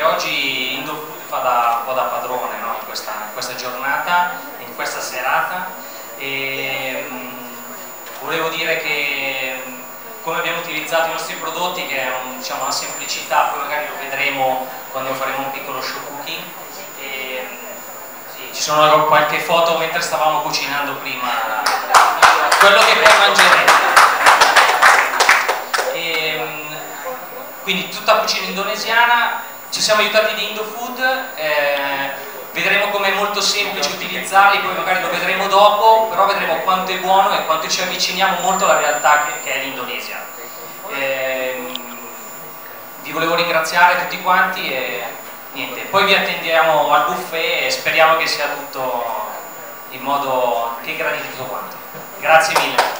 oggi Indofood fa un po' da padrone, no? in questa giornata, in questa serata, e volevo dire che come abbiamo utilizzato i nostri prodotti, che è diciamo, una semplicità, poi magari lo vedremo quando faremo un piccolo show cooking. Sì, ci sono qualche foto mentre stavamo cucinando prima, quello che poi mangeremo. Quindi tutta cucina indonesiana, ci siamo aiutati di Indofood, vedremo come è molto semplice utilizzarli, poi magari lo vedremo dopo, però vedremo quanto è buono e quanto ci avviciniamo molto alla realtà che è l'Indonesia. Vi volevo ringraziare tutti quanti e niente, poi vi attendiamo al buffet e speriamo che sia tutto in modo che gradi tutto quanto. Grazie mille.